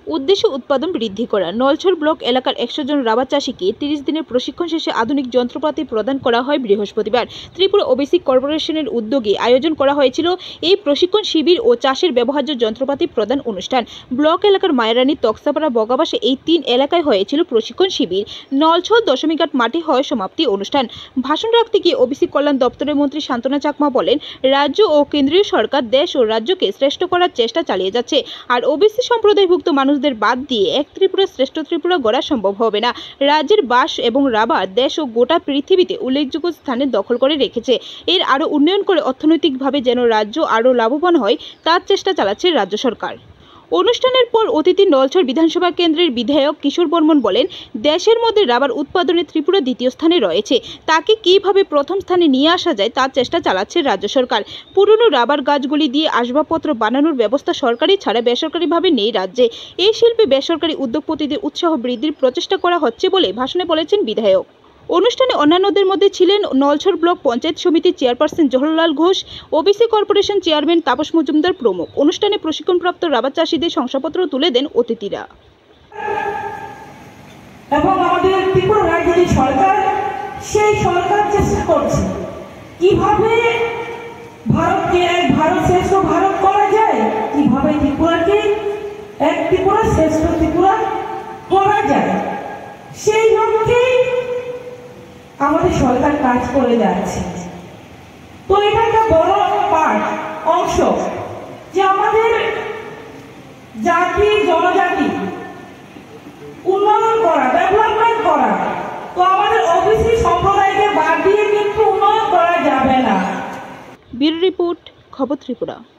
উদ্দেশ্য উৎপাদন বৃদ্ধি করা। নলছর ব্লক এলাকার 100 জন রাবার চাষীকে 30 দিনের প্রশিক্ষণ শেষে আধুনিক যন্ত্রপাতি প্রদান করা হয় বৃহস্পতিবার। ত্রিপুরা ওবিসি কর্পোরেশনের উদ্যোগে আয়োজন করা হয়েছিল এই প্রশিক্ষণ শিবির ও চাষের ব্যবহার্য যন্ত্রপাতি প্রদান অনুষ্ঠান। ব্লক এলাকার মায়ারানী, তক্সাপাড়া, বগাবাসে এই 3 এলাকায় হয়েছিল প্রশিক্ষণ শিবির। নলছর দশমীঘাট মাঠে হয় সমাপ্তি অনুষ্ঠান। ভাষণ রাখতে গিয়ে ওবিসি কল্যাণ দপ্তরের মন্ত্রী শান্তনা চাকমা বলেন, রাজ্য ও কেন্দ্রীয় সরকার দেশ ও রাজ্যকে শ্রেষ্ঠ করার চেষ্টা চালিয়ে যাচ্ছে, আর ওবিসি সম্প্রদায়ভুক্ত মানুষদের বাদ দিয়ে এক ত্রিপুরা শ্রেষ্ঠ ত্রিপুরা গড়া সম্ভব হবে না। রাজ্যের বাঁশ এবং রাবার দেশ ও গোটা পৃথিবীতে উল্লেখযোগ্য স্থানে দখল করে রেখেছে। এর আরও উন্নয়ন করে অর্থনৈতিকভাবে যেন রাজ্য আরও লাভবান হয় তার চেষ্টা চালাচ্ছে রাজ্য সরকার। অনুষ্ঠানের পর অতিথি নলছর বিধানসভা কেন্দ্রের বিধায়ক কিশোর বর্মন বলেন, দেশের মধ্যে রাবার উৎপাদনে ত্রিপুরা দ্বিতীয় স্থানে রয়েছে, তাকে কিভাবে প্রথম স্থানে নিয়ে আসা যায় তার চেষ্টা চালাচ্ছে রাজ্য সরকার। পুরনো রাবার গাছগুলি দিয়ে আসবাবপত্র বানানোর ব্যবস্থা সরকারি ছাড়া বেসরকারিভাবে নেই রাজ্যে। এই শিল্পে বেসরকারি উদ্যোগপতিদের উৎসাহ বৃদ্ধির প্রচেষ্টা করা হচ্ছে বলে ভাষণে বলেছেন বিধায়ক। অনুষ্ঠানে অন্যান্যদের মধ্যে ছিলেন নলছর ব্লক পঞ্চায়েত সমিতির chairperson Jaharlal Ghosh, OBC corporation chairman Tapas Majumdar প্রমুখ। অনুষ্ঠানে প্রশিক্ষণপ্রাপ্ত রাবার চাষীদের শংসাপত্র তুলে দেন অতিথিরা। এবং আমাদের ত্রিপুরা রাজ্যের সরকার, সেই সরকার চেষ্টা করছে কিভাবে ভারতকে এক ভারত শ্রেষ্ঠ ভারত করা যায়, কিভাবে ত্রিপুরাকে এক ত্রিপুরা শ্রেষ্ঠ ত্রিপুরা করা যায়, সেই লক্ষ্যেই আমাদের সরকার কাজ করে যাচ্ছে। তো এটা একটা বড় অংশ যে আমাদের জাতি জনজাতি উন্নয়ন করা, ডেভেলপমেন্ট করা। তো আমাদের ওবিসি সম্প্রদায়কে বাদ দিয়ে কিন্তু উন্নয়ন করা যাবে না। ব্যুরো রিপোর্ট, খবর ত্রিপুরা।